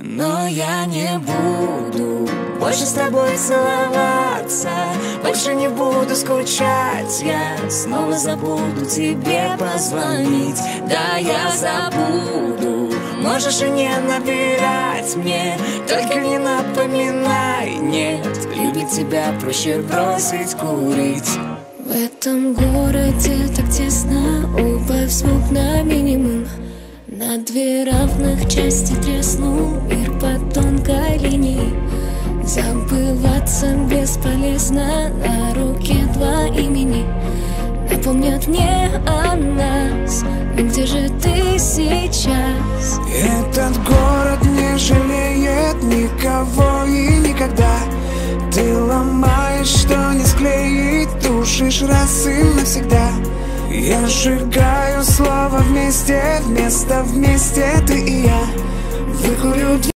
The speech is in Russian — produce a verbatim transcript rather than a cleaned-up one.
Но я не буду больше с тобой целоваться, больше не буду скучать. Я снова забуду тебе позвонить. Да, я забуду, можешь и не набирать мне, только не напоминай. Нет, любить тебя проще бросить курить. В этом городе так тесно, убавь звук на минимум. На две равных части треснул мир по тонкой линии. Забываться бесполезно, на руке два имени напомнят мне о нас. Но где же ты сейчас? Этот город не жалеет никого и никогда. Ты ломаешь, что не склеить, тушишь раз и навсегда. Я сжигаю слово вместе, вместо вместе ты и я. Выкурю